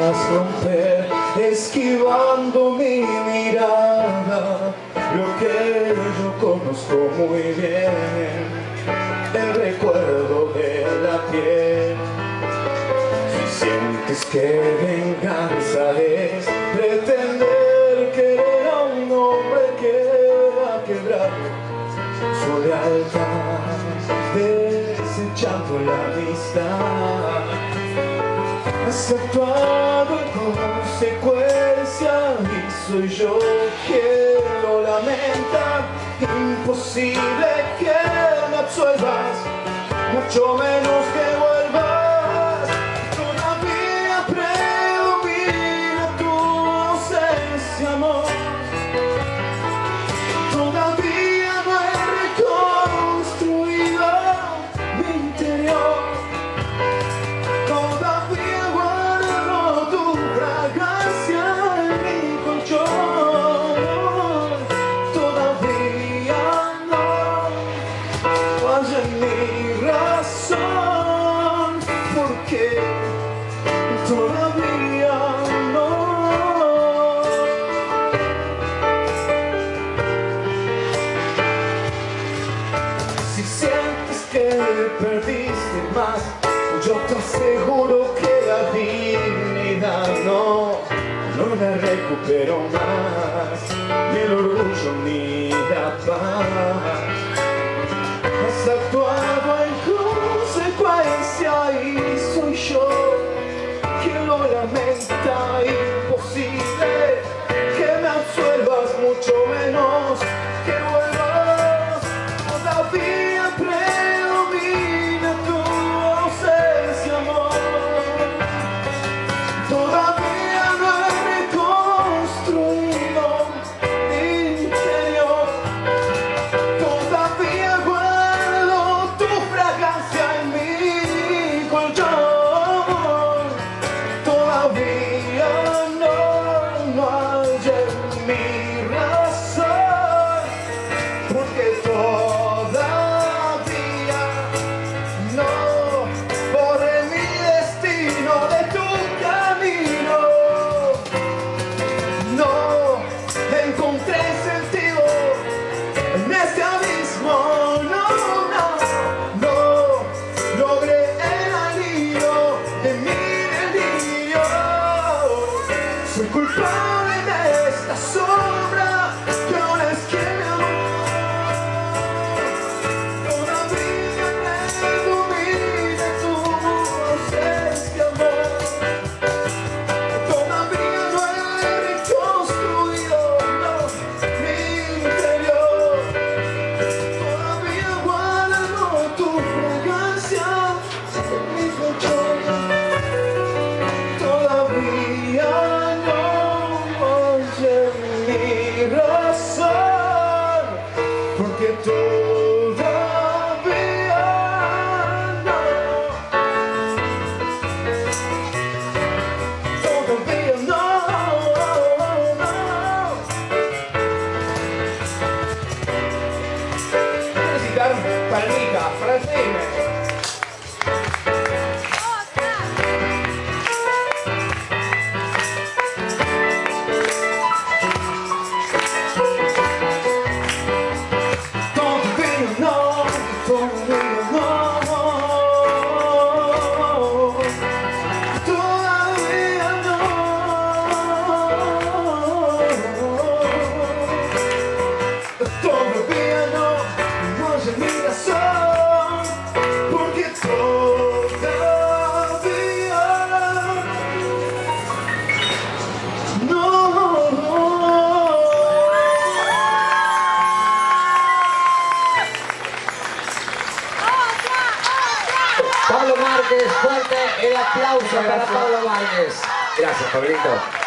quieras romper, esquivando mi mirada, lo que yo conozco muy bien, el recuerdo de la piel. Si sientes que venganza es pretender querer a un hombre que ha quebrado su lealtad, desechando la amistad, has actuado en consecuencia y soy yo quien lo lamenta. Imposible que me absuelvas, mucho menos que vuelvas. Todavía predomina tu ausencia, amor. Todavía no he reconstruido mi interior. Todavía guardo tu fragancia en mi colchón. Todavía no hallé mi razón, porque todavía no. Si sientes que perdiste más, yo te aseguro que la dignidad no la recupero más, ni el orgullo ni la paz. Has actuado en consecuencia y soy yo quien lo lamenta. Imposible que me absuelvas, mucho menos que vuelvas. Todavía predomina tu ausencia, amor. Todavía no he reconstruido mi interior. Todavía guardo tu fragancia en mi colchón. Todavía no hallé mi razón, porque todavía no borré mi destino de tu camino. No encontré sentido en este abismo. No logré el alivio de mi delirio. Soy culpable de esta sombra que ahora es quien me amó. Todavía predomina tu ausencia, amor. Todavía no he reconstruido mi interior. Todavía guardo tu fragancia en mi colchón. Todavía no hallé mi razón, porque todavía no. Todavía no. Necesitar palmita para el cine. Todavía no hallé mi razón, porque todavía no. Pablo Márquez, fuerte el aplauso para Pablo Márquez. Gracias, Pablito.